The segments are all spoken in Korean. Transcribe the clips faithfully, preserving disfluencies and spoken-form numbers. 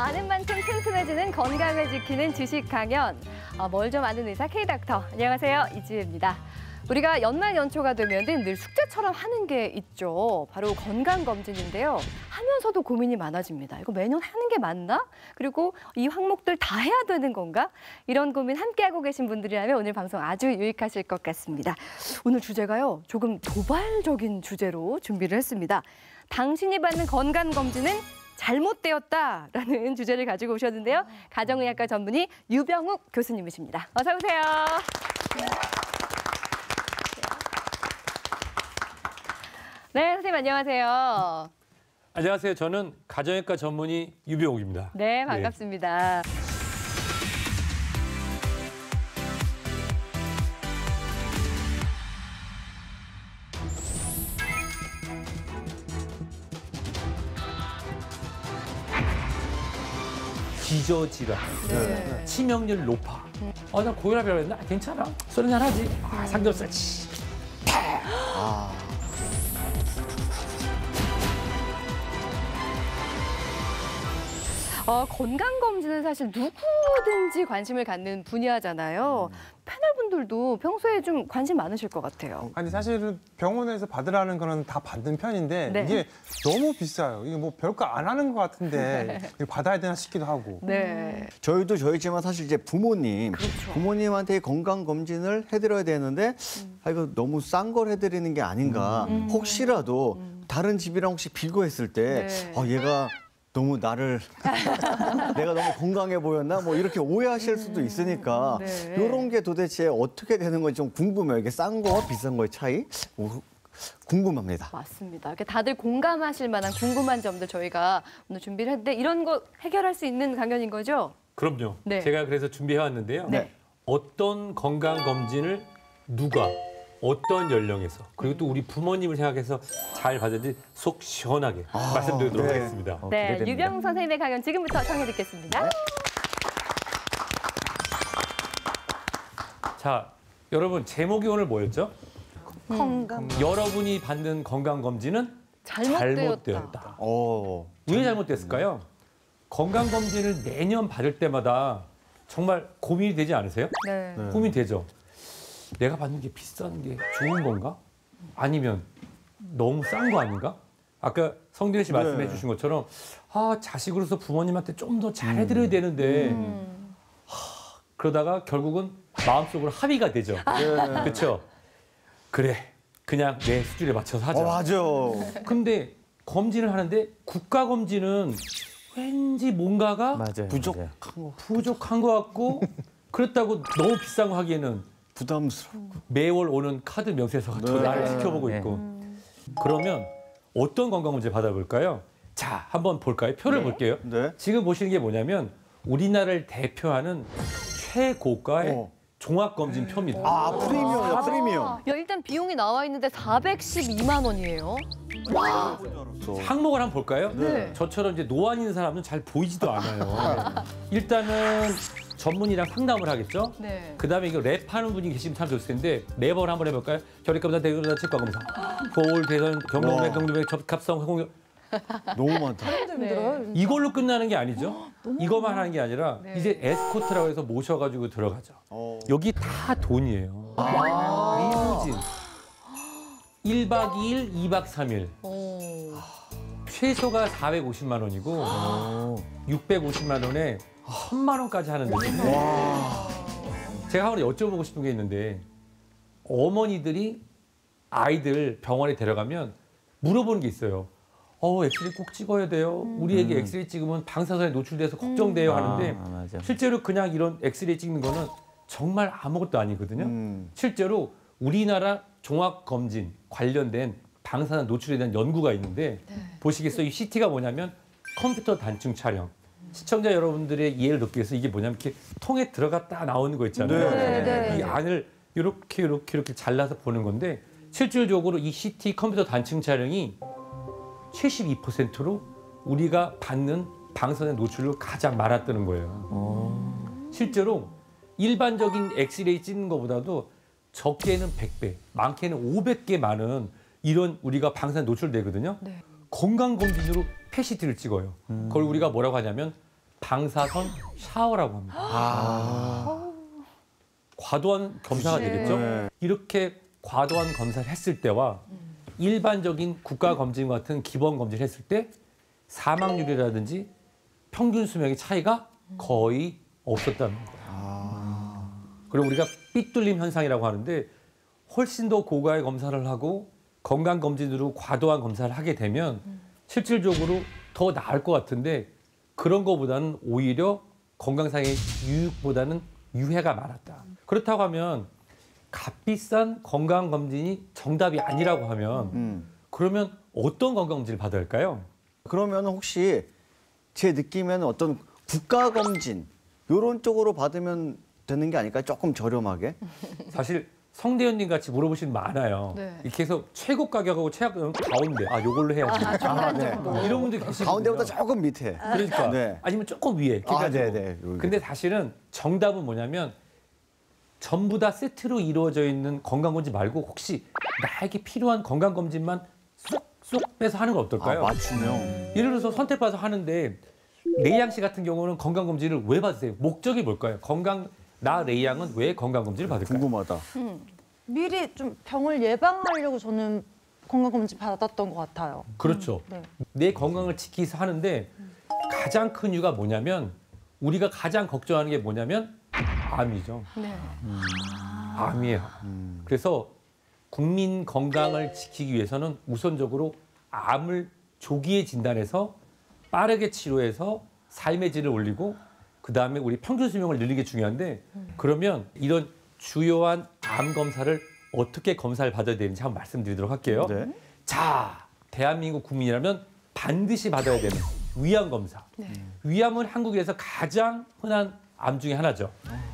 아는 만큼 튼튼해지는 건강을 지키는 주식 강연. 어, 뭘 좀 아는 의사 K닥터. 안녕하세요, 이지혜입니다. 우리가 연말 연초가 되면 늘 숙제처럼 하는 게 있죠. 바로 건강검진인데요. 하면서도 고민이 많아집니다. 이거 매년 하는 게 맞나? 그리고 이 항목들 다 해야 되는 건가? 이런 고민 함께하고 계신 분들이라면 오늘 방송 아주 유익하실 것 같습니다. 오늘 주제가요, 조금 도발적인 주제로 준비를 했습니다. 당신이 받는 건강검진은 잘못되었다라는 주제를 가지고 오셨는데요. 가정의학과 전문의 유병욱 교수님이십니다. 어서 오세요. 네, 선생님 안녕하세요. 안녕하세요. 저는 가정의학과 전문의 유병욱입니다. 네, 반갑습니다. 네. 기저질환, 네. 치명률 높아. 음. 어, 나 고혈압이라고 했나? 괜찮아. 소리 난 하지. 아, 삼겹살 치. 아. 어, 건강검진은 사실 누구든지 관심을 갖는 분야잖아요. 음. 패널분들도 평소에 좀 관심 많으실 것 같아요. 아니 사실은 병원에서 받으라는 거는 다 받는 편인데 네. 이게 너무 비싸요. 이게 뭐 별거 안 하는 것 같은데 네. 받아야 되나 싶기도 하고. 네. 저희도 저희지만 사실 이제 부모님, 그렇죠. 부모님한테 건강검진을 해드려야 되는데 음. 아, 이거 너무 싼 걸 해드리는 게 아닌가. 음. 혹시라도 음. 다른 집이랑 혹시 비교했을 때 네. 어, 얘가 너무 나를 내가 너무 건강해 보였나 뭐 이렇게 오해하실 수도 있으니까 네. 이런 게 도대체 어떻게 되는 건지 좀 궁금해요. 이게 싼 거와 비싼 거의 차이 오, 궁금합니다. 맞습니다. 다들 공감하실 만한 궁금한 점들 저희가 오늘 준비를 했는데 이런 거 해결할 수 있는 강연인 거죠? 그럼요. 네. 제가 그래서 준비해 왔는데요. 네. 어떤 건강 검진을 누가 어떤 연령에서 그리고 또 우리 부모님을 생각해서 잘 받은지 속 시원하게 아, 말씀드리도록 네. 하겠습니다. 어, 네, 유병욱 선생님의 강연 지금부터 청해 듣겠습니다. 네. 자, 여러분 제목이 오늘 뭐였죠? 건강. 음. 여러분이 받는 건강 검진은 잘못되었다. 잘못되었다. 오, 왜 잘못됐을까요? 건강 검진을 매년 받을 때마다 정말 고민이 되지 않으세요? 네. 네. 고민이 되죠. 내가 받는 게 비싼 게 좋은 건가? 아니면 너무 싼 거 아닌가? 아까 성진혜 씨 말씀해 네. 주신 것처럼 아, 자식으로서 부모님한테 좀 더 잘해드려야 음. 되는데 음. 하, 그러다가 결국은 마음속으로 합의가 되죠. 네. 그렇죠? 그래, 그냥 내 수준에 맞춰서 하자. 어, 맞아. 근데 검진을 하는데 국가검진은 왠지 뭔가가 맞아요. 부족한 거. 부족한 것 같고 그렇다고 너무 비싼 거 하기에는 부담스럽고 매월 오는 카드 명세서가 네. 나를 지켜보고 네. 있고 음. 그러면 어떤 건강검진 받아볼까요? 자, 한번 볼까요? 표를 네. 볼게요. 네. 지금 보시는 게 뭐냐면 우리나라를 대표하는 최고가의 어. 종합검진 표입니다. 아, 프리미엄이요, 아, 프리미엄. 야, 일단 비용이 나와 있는데 사백십이만 원이에요. 와. 항목을 한번 볼까요? 네. 저처럼 이제 노안 있는 사람은 잘 보이지도 않아요. 일단은 전문의랑 상담을 하겠죠? 네. 그 다음에 이거 랩하는 분이 계시면 참 좋을 텐데 랩을 한번 해볼까요? 혈액검사, 대검사, 치과검사, 거울, 대선, 경동맥, 경동맥, 접합성, 항공력. 너무 많다. 네. 이걸로 끝나는 게 아니죠. 이것만 하는 게 아니라 네. 이제 에스코트라고 해서 모셔가지고 들어가죠. 오. 여기 다 돈이에요. 아. 리무진. 일 박 이 일, 이 박 삼 일. 오. 최소가 사백오십만 원이고 오. 육백오십만 원에 천만 원까지 하는데 제가 한번 여쭤보고 싶은 게 있는데 어머니들이 아이들 병원에 데려가면 물어보는 게 있어요. 어, 엑스레이 꼭 찍어야 돼요. 음. 우리 애기 엑스레이 찍으면 방사선에 노출돼서 걱정돼요 하는데 아, 실제로 그냥 이런 엑스레이 찍는 거는 정말 아무것도 아니거든요. 음. 실제로 우리나라 종합검진 관련된 방사선 노출에 대한 연구가 있는데 네. 보시겠어요? 이 씨티가 뭐냐면 컴퓨터 단층 촬영. 시청자 여러분들의 이해를 돕기 위해서 이게 뭐냐면 이렇게 통에 들어갔다 나오는 거 있잖아요. 네, 네. 이 안을 이렇게 이렇게 이렇게 잘라서 보는 건데 실질적으로 이 씨티 컴퓨터 단층 촬영이 칠십이 퍼센트로 우리가 받는 방사선 노출을 가장 많았다는 거예요. 오. 실제로 일반적인 엑스레이 찍는 것보다도 적게는 백 배, 많게는 오백 개 많은 이런 우리가 방사선 노출되거든요. 네. 건강검진으로 펫시티를 찍어요. 음. 그걸 우리가 뭐라고 하냐면 방사선 샤워라고 합니다. 아. 과도한 검사가 그치. 되겠죠. 네. 이렇게 과도한 검사를 했을 때와 일반적인 국가 검진 같은 기본 검진을 했을 때 사망률이라든지 평균 수명의 차이가 거의 없었다는 거예요. 아. 그리고 우리가 삐뚤림 현상이라고 하는데 훨씬 더 고가의 검사를 하고 건강검진으로 과도한 검사를 하게 되면 실질적으로 더 나을 것 같은데 그런 것보다는 오히려 건강상의 유익보다는 유해가 많았다. 그렇다고 하면 값비싼 건강검진이 정답이 아니라고 하면 음. 그러면 어떤 건강검진을 받아야 할까요? 그러면 혹시 제 느낌에는 어떤 국가 검진 이런 쪽으로 받으면 되는 게 아닐까요? 조금 저렴하게. 사실 성대현님 같이 물어보시는 분 많아요. 네. 이렇게 해서 최고 가격하고 최고 가운데 아 요걸로 해야지. 아, 네. 이런 분들 계시거든요. 가운데보다 조금 밑에. 그러니까 네. 아니면 조금 위에. 아, 그래가지고. 네, 네. 여기. 근데 사실은 정답은 뭐냐면 전부 다 세트로 이루어져 있는 건강검진 말고 혹시 나에게 필요한 건강검진만 쏙쏙 빼서 하는 건 아, 어떨까요? 맞춤형. 예를 들어서 선택받아서 하는데 레이양 씨 같은 경우는 건강검진을 왜 받으세요? 목적이 뭘까요? 건강 나 레이양은 왜 건강검진을 받을까요? 궁금하다. 미리 좀 병을 예방하려고 저는 건강검진 받았던 것 같아요. 그렇죠. 네. 내 건강을 지키기 위해서 하는데 가장 큰 이유가 뭐냐면 우리가 가장 걱정하는 게 뭐냐면 암이죠. 네. 암이에요. 그래서 국민 건강을 지키기 위해서는 우선적으로 암을 조기에 진단해서 빠르게 치료해서 삶의 질을 올리고 그다음에 우리 평균 수명을 늘리는 게 중요한데 그러면 이런 주요한 암 검사를 어떻게 검사를 받아야 되는지 한번 말씀드리도록 할게요. 네. 자, 대한민국 국민이라면 반드시 받아야 되는 위암 검사. 위암은 한국에서 가장 흔한 암 중에 하나죠.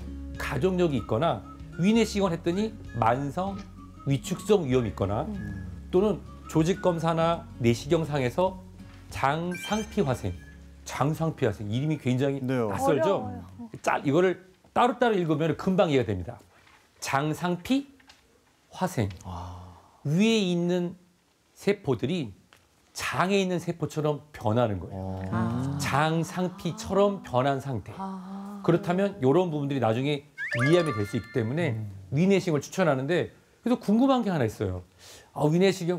가족력이 있거나 위내시경을 했더니 만성 위축성 위염이 있거나 또는 조직 검사나 내시경상에서 장상피 화생, 장상피 화생 이름이 굉장히 네요. 낯설죠. 짜 이거를 따로따로 읽으면 금방 이해가 됩니다. 장상피 화생. 위에 있는 세포들이 장에 있는 세포처럼 변하는 거예요. 장상피처럼 변한 상태. 그렇다면 이런 부분들이 나중에 위암이 될 수 있기 때문에 위내시경을 추천하는데 그래서 궁금한 게 하나 있어요. 아, 위내시경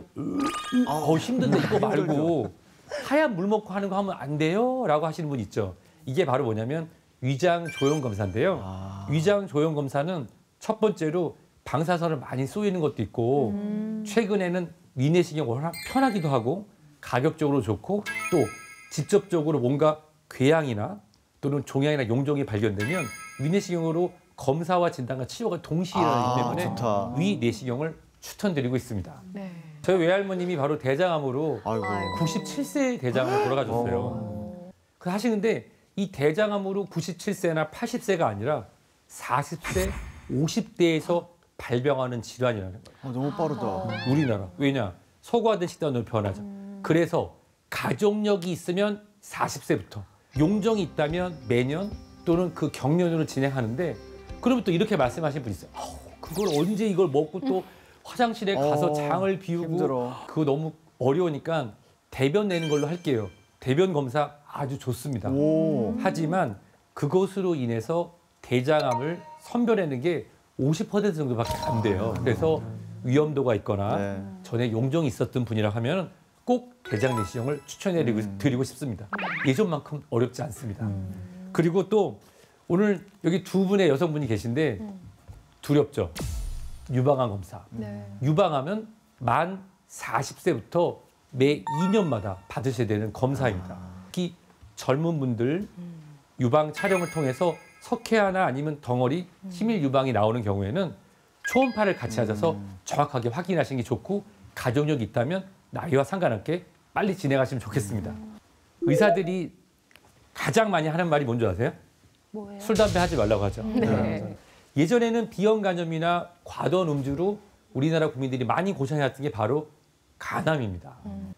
어, 힘든데 이거 말고 하얀 물 먹고 하는 거 하면 안 돼요? 라고 하시는 분 있죠. 이게 바로 뭐냐면 위장 조형 검사인데요. 아. 위장 조형 검사는 첫 번째로 방사선을 많이 쏘이는 것도 있고 최근에는 위내시경 워낙 편하기도 하고 가격적으로 좋고 또 직접적으로 뭔가 궤양이나 또는 종양이나 용종이 발견되면 위내시경으로 검사와 진단과 치료가 동시에 일어나기 아, 때문에 좋다. 위내시경을 추천드리고 있습니다. 네. 저희 외할머님이 바로 대장암으로 아이고. 구십칠 세 대장암으로 돌아가셨어요. 그 사실 근데 이 대장암으로 구십칠 세나 팔십 세가 아니라 사십 세, 오십 대에서 발병하는 질환이라는 거예요. 아, 너무 빠르다. 우리나라. 왜냐? 소과된 식단으로 변하죠. 그래서 가족력이 있으면 사십 세부터 용종이 있다면 매년 또는 그 경련으로 진행하는데 그러면 또 이렇게 말씀하시는 분이 있어요. 아우, 그걸 언제 이걸 먹고 또 화장실에 가서 어, 장을 비우고 힘들어. 그거 너무 어려우니까 대변 내는 걸로 할게요. 대변 검사 아주 좋습니다. 오. 하지만 그것으로 인해서 대장암을 선별하는 게 오십 퍼센트 정도밖에 안 돼요. 그래서 위험도가 있거나 네. 전에 용종이 있었던 분이라 하면 꼭 대장 내시경을 추천해드리고 드리고 싶습니다. 예전만큼 어렵지 않습니다. 그리고 또 오늘 여기 두 분의 여성분이 계신데 두렵죠. 유방암 검사. 네. 유방암은 만 사십 세부터 매 이 년마다 받으셔야 되는 검사입니다. 특히 젊은 분들 유방 촬영을 통해서 석회화나 아니면 덩어리, 치밀 유방이 나오는 경우에는 초음파를 같이 하셔서 정확하게 확인하시는 게 좋고 가족력이 있다면 나이와 상관없게 빨리 진행하시면 좋겠습니다. 의사들이 가장 많이 하는 말이 뭔지 아세요? 뭐예요? 술, 담배 하지 말라고 하죠. 네. 예전에는 비형 간염이나 과도한 음주로 우리나라 국민들이 많이 고생했던 게 바로 간암입니다.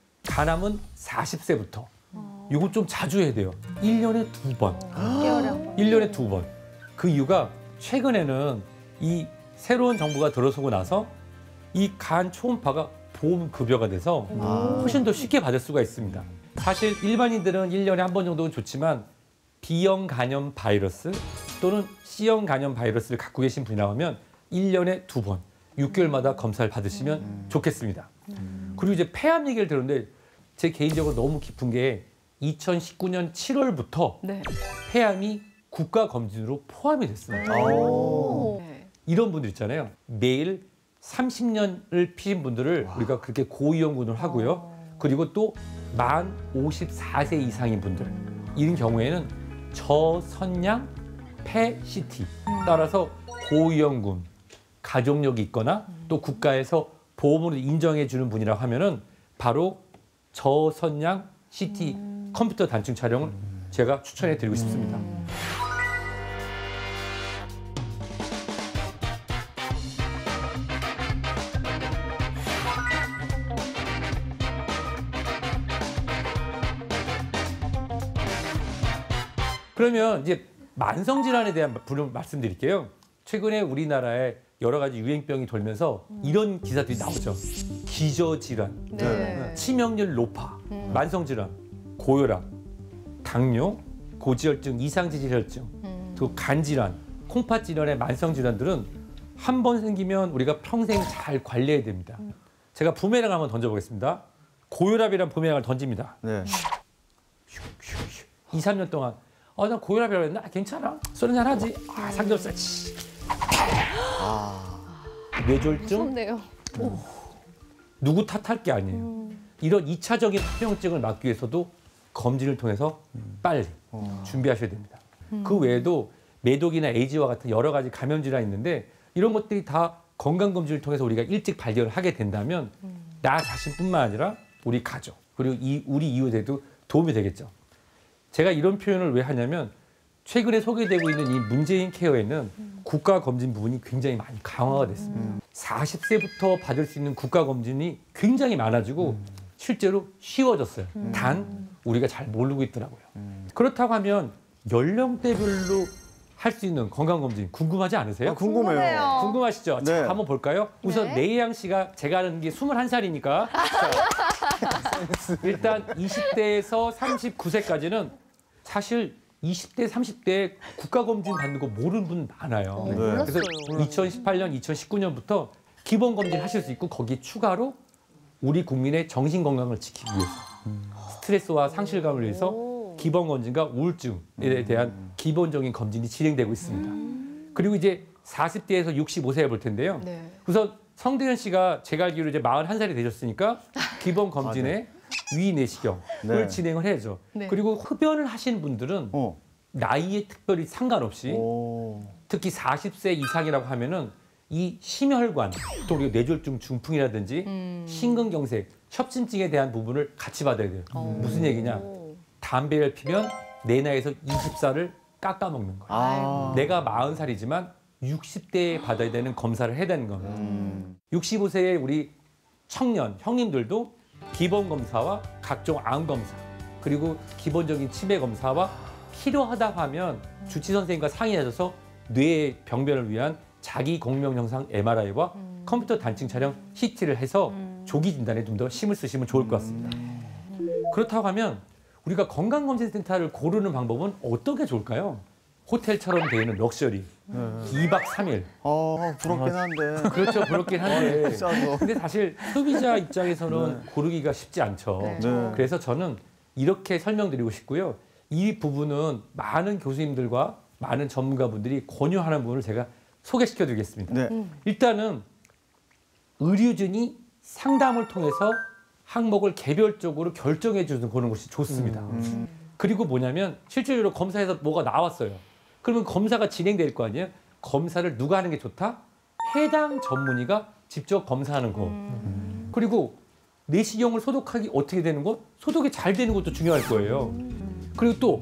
간암은 사십 세부터. 이거 좀 자주 해야 돼요. 일 년에 두 번. 육 개월에 한 번. 일 년에 두 번. 그 이유가 최근에는 이 새로운 정부가 들어서고 나서 이 간 초음파가 보험 급여가 돼서 훨씬 더 쉽게 받을 수가 있습니다. 사실 일반인들은 일 년에 한 번 정도는 좋지만 B형 간염 바이러스 또는 C형 간염 바이러스를 갖고 계신 분이라고 하면 일 년에 두 번, 육 개월마다 검사를 받으시면 음. 좋겠습니다. 음. 그리고 이제 폐암 얘기를 들었는데 제 개인적으로 너무 깊은 게 이천십구 년 칠월부터 네. 폐암이 국가 검진으로 포함이 됐습니다. 오. 이런 분들 있잖아요. 매일 삼십 년을 피신 분들을 와. 우리가 그렇게 고위험군을 하고요. 오. 그리고 또 만 오십사 세 이상인 분들 이런 경우에는 저선양 폐 씨티 따라서 고위험군 가족력이 있거나 또 국가에서 보험으로 인정해 주는 분이라고 하면은 바로 저선양 씨티 음. 컴퓨터 단층 촬영을 제가 추천해 드리고 싶습니다. 음. 그러면 이제 만성 질환에 대한 부분 말씀드릴게요. 최근에 우리나라에 여러 가지 유행병이 돌면서 이런 기사들이 나오죠. 기저 질환, 네. 치명률 높아, 음. 만성 질환, 고혈압, 당뇨, 고지혈증, 이상지질혈증, 음. 또 간 질환, 콩팥 질환의 만성 질환들은 한 번 생기면 우리가 평생 잘 관리해야 됩니다. 음. 제가 부메랑 한번 던져보겠습니다. 고혈압이란 부메랑을 던집니다. 네. 이, 삼 년 동안 어, 나 고혈압이라고 했나? 괜찮아. 술 한잔 하지. 아, 삼겹살. 아. 뇌졸중. 무섭네요. 오. 누구 탓할 게 아니에요. 음. 이런 이차적인 합병증을 막기 위해서도 검진을 통해서 빨리 음. 준비하셔야 됩니다. 음. 그 외에도 매독이나 에이즈와 같은 여러 가지 감염 질환이 있는데 이런 것들이 다 건강검진을 통해서 우리가 일찍 발견을 하게 된다면 음. 나 자신뿐만 아니라 우리 가족 그리고 이, 우리 이웃에도 도움이 되겠죠. 제가 이런 표현을 왜 하냐면 최근에 소개되고 있는 이 문재인 케어에는 음. 국가검진 부분이 굉장히 많이 강화가 됐습니다. 음. 사십 세부터 받을 수 있는 국가검진이 굉장히 많아지고 음. 실제로 쉬워졌어요. 음. 단 우리가 잘 모르고 있더라고요. 음. 그렇다고 하면 연령대별로 할 수 있는 건강검진 궁금하지 않으세요? 아, 궁금해요. 궁금해요. 궁금하시죠? 네. 자, 한번 볼까요? 우선 네. 레이양 씨가 제가 아는 게 스물한 살이니까 일단 이십 대에서 삼십구 세까지는 사실 이십 대, 삼십 대 국가검진 받는 거 모르는 분 많아요. 어, 네. 몰랐어요. 그래서 이천십팔 년, 이천십구 년부터 기본검진 하실 수 있고 거기에 추가로 우리 국민의 정신건강을 지키기 위해서 스트레스와 상실감을 위해서 기본검진과 우울증에 대한 기본적인 검진이 진행되고 있습니다. 음. 그리고 이제 사십 대에서 육십오 세에 볼 텐데요. 네. 우선 성대현 씨가 제가 알기로 이제 마흔한 살이 되셨으니까 기본 검진에 아, 네. 위 내시경을 네. 진행을 해야죠. 네. 그리고 흡연을 하시는 분들은 어. 나이에 특별히 상관없이 오. 특히 사십 세 이상이라고 하면은 이 심혈관 또 우리가 뇌졸중 중풍이라든지 음. 심근경색, 협심증에 대한 부분을 같이 받아야 돼요. 오. 무슨 얘기냐? 담배를 피면 내 나이에서 이십 살을 깎아먹는 거예요. 아. 내가 마흔 살이지만 육십 대에 받아야 되는 검사를 해야 되는 겁니다. 음. 육십오 세의 우리 청년, 형님들도 기본검사와 각종 암검사 그리고 기본적인 치매검사와 필요하다고 하면 주치선생님과 상의하셔서 뇌의 병변을 위한 자기 공명영상 엠알아이와 음. 컴퓨터 단층 촬영 씨티를 해서 음. 조기 진단에 좀 더 힘을 쓰시면 좋을 것 같습니다. 음. 그렇다고 하면 우리가 건강검진센터를 고르는 방법은 어떤 게 좋을까요? 호텔처럼 되어 있는 럭셔리, 음. 이 박 삼 일. 어, 부럽긴 한데. 그렇죠, 부럽긴 한데. 비싸서. 근데 사실 소비자 입장에서는 네. 고르기가 쉽지 않죠. 네. 네. 그래서 저는 이렇게 설명드리고 싶고요. 이 부분은 많은 교수님들과 많은 전문가분들이 권유하는 부분을 제가 소개시켜드리겠습니다. 네. 음. 일단은 의료진이 상담을 통해서 항목을 개별적으로 결정해 주는 그런 것이 좋습니다. 음. 그리고 뭐냐면 실질적으로 검사에서 뭐가 나왔어요. 그러면 검사가 진행될 거 아니에요? 검사를 누가 하는 게 좋다? 해당 전문의가 직접 검사하는 거. 음. 그리고 내시경을 소독하기 어떻게 되는 것? 소독이 잘 되는 것도 중요할 거예요. 음. 그리고 또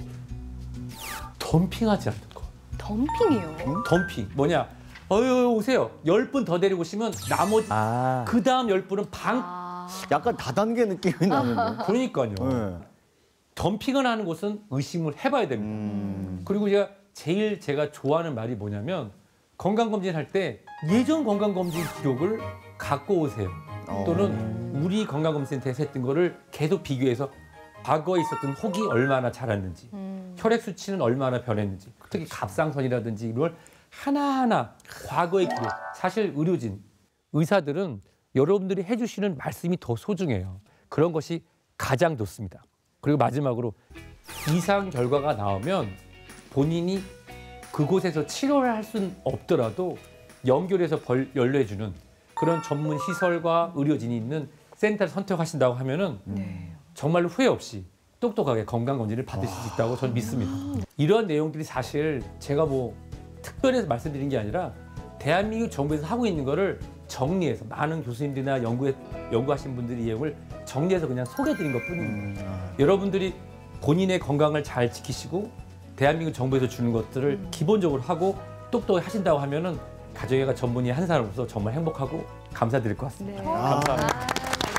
덤핑하지 않는 거. 덤핑이요? 응? 덤핑. 뭐냐? 어유 오세요. 열 분 더 데리고 오시면 나머지 아. 그 다음 열 분은 방. 아. 약간 다단계 느낌이 나는데. 그러니까요. 네. 덤핑을 하는 곳은 의심을 해봐야 됩니다. 음. 그리고 제가 제일 제가 좋아하는 말이 뭐냐면 건강검진할 때 예전 건강검진 기록을 갖고 오세요. 어. 또는 우리 건강검진센터에서 했던 거를 계속 비교해서 과거에 있었던 혹이 얼마나 잘했는지 음. 혈액 수치는 얼마나 변했는지, 특히 갑상선이라든지 이걸 하나하나 과거의 기록. 사실 의료진, 의사들은 여러분들이 해주시는 말씀이 더 소중해요. 그런 것이 가장 좋습니다. 그리고 마지막으로 이상 결과가 나오면 본인이 그곳에서 치료를 할 수는 없더라도 연결해서 벌, 연료해주는 그런 전문 시설과 의료진이 있는 센터를 선택하신다고 하면은 네. 정말로 후회 없이 똑똑하게 건강검진을 받으실 수 있다고 저는 믿습니다. 이런 내용들이 사실 제가 뭐 특별해서 말씀드린 게 아니라 대한민국 정부에서 하고 있는 거를 정리해서 많은 교수님들이나 연구에, 연구하신 분들이 이 내용을 정리해서 그냥 소개해드린 것뿐입니다. 음. 여러분들이 본인의 건강을 잘 지키시고 대한민국 정부에서 주는 것들을 음. 기본적으로 하고 똑똑히 하신다고 하면은 가정의학과 전문의 한 사람으로서 정말 행복하고 감사드릴 것 같습니다. 네. 아, 감사합니다.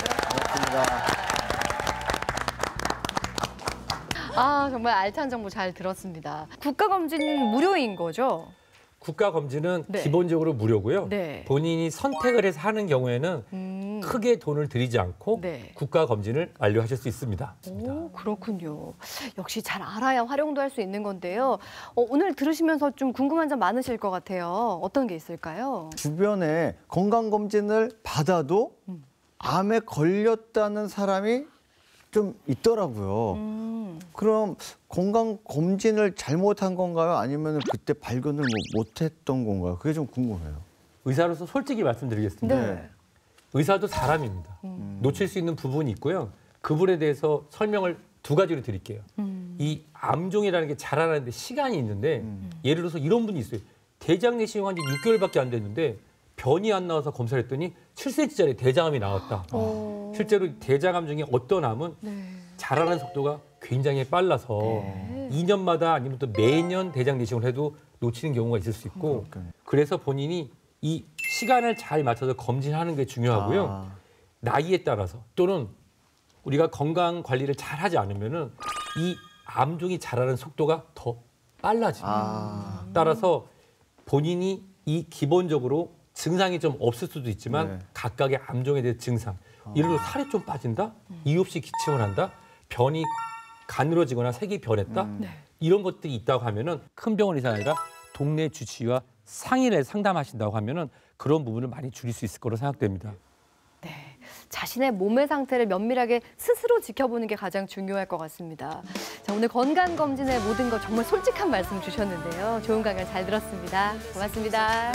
아, 정말 알찬 정보 잘 들었습니다. 국가검진은 무료인 거죠? 국가검진은 네. 기본적으로 무료고요. 네. 본인이 선택을 해서 하는 경우에는 음. 크게 돈을 들이지 않고 네. 국가검진을 완료하실 수 있습니다. 오, 그렇군요. 역시 잘 알아야 활용도 할 수 있는 건데요. 어, 오늘 들으시면서 좀 궁금한 점 많으실 것 같아요. 어떤 게 있을까요? 주변에 건강검진을 받아도 음. 암에 걸렸다는 사람이 좀 있더라고요. 음. 그럼 건강검진을 잘못한 건가요? 아니면 그때 발견을 뭐 못했던 건가요? 그게 좀 궁금해요. 의사로서 솔직히 말씀드리겠습니다. 네. 의사도 사람입니다. 음. 놓칠 수 있는 부분이 있고요. 그 부분에 대해서 설명을 두 가지로 드릴게요. 음. 이 암종이라는 게 자라나는데 시간이 있는데 음. 예를 들어서 이런 분이 있어요. 대장 내시경한 지 육 개월밖에 안 됐는데 변이 안 나와서 검사를 했더니 칠 센티미터짜리 대장암이 나왔다. 오. 실제로 대장암 중에 어떤 암은 네. 자라는 속도가 굉장히 빨라서 네. 이 년마다 아니면 또 매년 대장 내시경을 해도 놓치는 경우가 있을 수 있고 그렇군요. 그래서 본인이 이 시간을 잘 맞춰서 검진하는 게 중요하고요. 아. 나이에 따라서 또는 우리가 건강 관리를 잘 하지 않으면은 이 암종이 자라는 속도가 더 빨라집니다. 아. 따라서 본인이 이 기본적으로 증상이 좀 없을 수도 있지만 네. 각각의 암종에 대한 증상, 예를 들어 살이 좀 빠진다, 이유 없이 기침을 한다, 변이 가늘어지거나 색이 변했다, 음. 네. 이런 것들이 있다고 하면은 큰 병원 의사 아니라 동네 주치의와 상의를 해서 상담하신다고 하면은 그런 부분을 많이 줄일 수 있을 거로 생각됩니다. 네. 자신의 몸의 상태를 면밀하게 스스로 지켜보는 게 가장 중요할 것 같습니다. 자, 오늘 건강검진의 모든 것 정말 솔직한 말씀 주셨는데요. 좋은 강연 잘 들었습니다. 고맙습니다.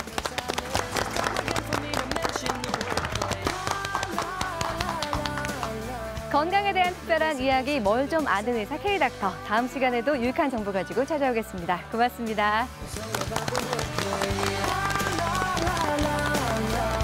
건강에 대한 특별한 이야기 뭘 좀 아는 의사 K닥터. 다음 시간에도 유익한 정보 가지고 찾아오겠습니다. 고맙습니다.